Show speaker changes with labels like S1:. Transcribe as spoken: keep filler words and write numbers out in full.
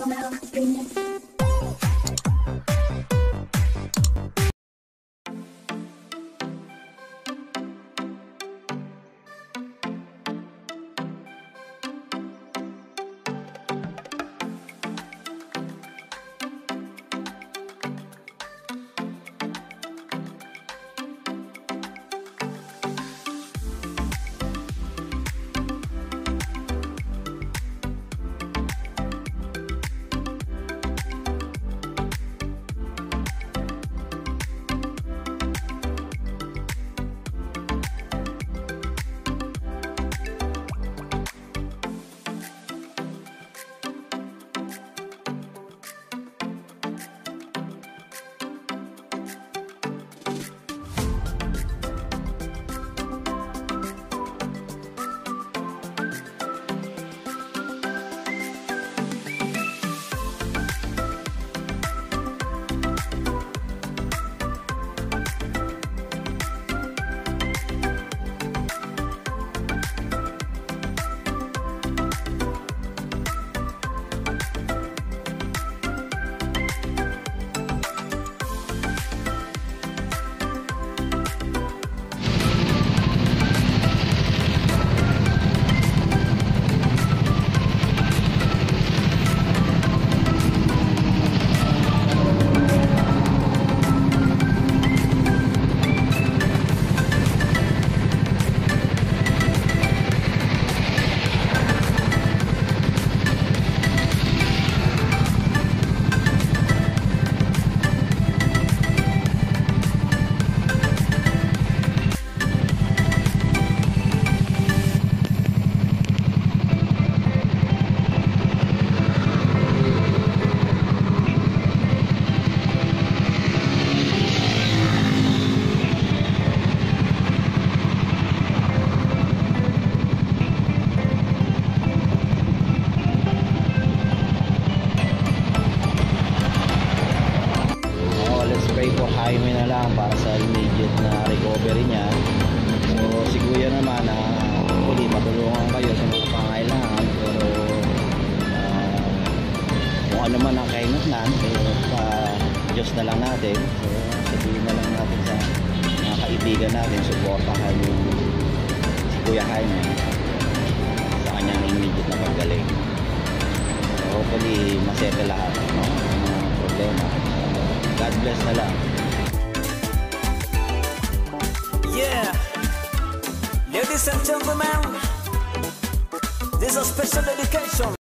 S1: Jaime na lang para sa immediate na recovery niya. So si Kuya naman na uh, uli matulungan kayo sa mga pangailangan, pero uh, kung ano man ang kainatnan, so pa Diyos na lang natin. So sabihin na lang natin sa mga kaibigan natin, suportahan yung si Kuya Jaime sa kanyang immediate na paggaling. So hopefully masettle lahat, no? Ang mga problema. God bless na lang.
S2: Yeah, ladies and gentlemen, this is a special dedication.